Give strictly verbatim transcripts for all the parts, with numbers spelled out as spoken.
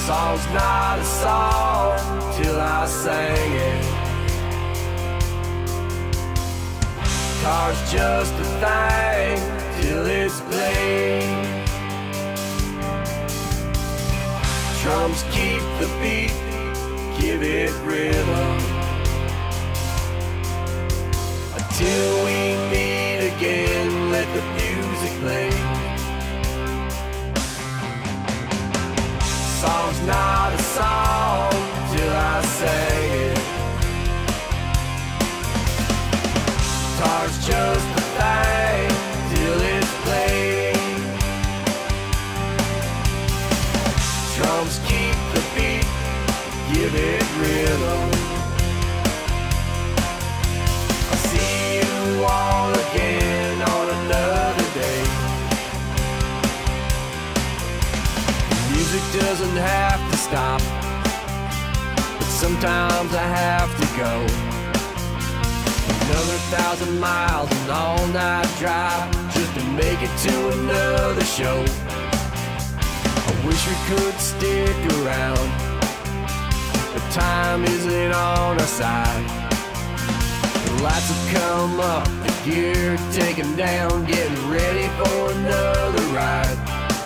Song's not a song till I sang it. Guitar's just a thing till it's played. Drums keep the beat, give it rhythm. Until we meet again, let the music play. Song's not a song till I sang it. Guitar's just a thing till it's played. Drums keep the beat, give it rhythm. I'll see you all again on another day. Music doesn't have to stop, but sometimes I have to go. Another thousand miles, an all-night drive, just to make it to another show. I wish we could stick around, but time isn't on our side. The lights have come up, the gear taken down, getting ready for another ride.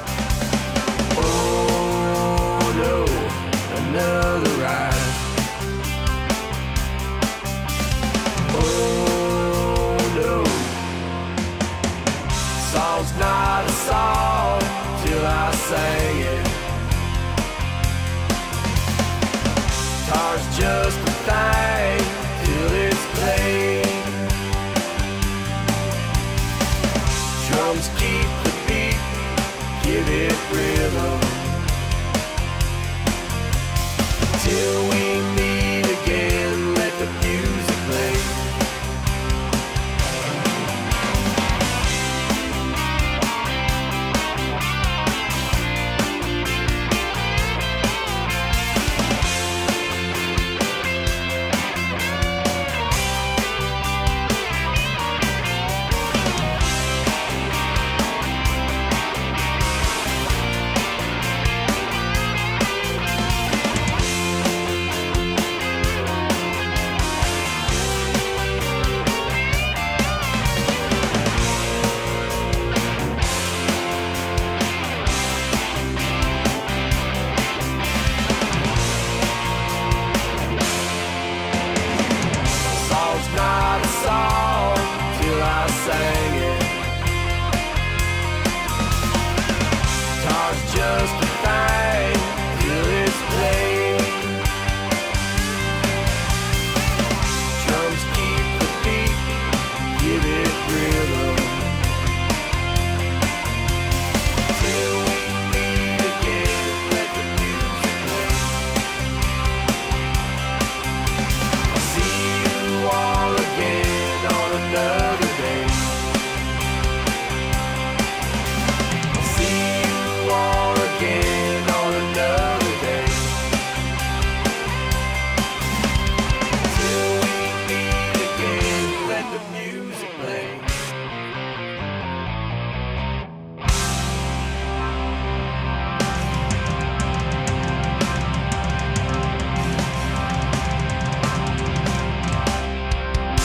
Oh no, another ride. Oh no, song's not a song till I sang it. Guitar's just a thing till it's played. Drums keep the beat, give it rhythm. Till we meet again, let the music play. Not a song till I sang it. Guitar's just a thing till it's played. Drums keep the beat, give it rhythm. Till we meet again, let the music play. I'll see you all again on another day. I'll see you all again on another day. Till we meet again, let the music play.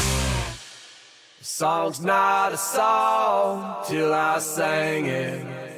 Song's not a song till I sang it.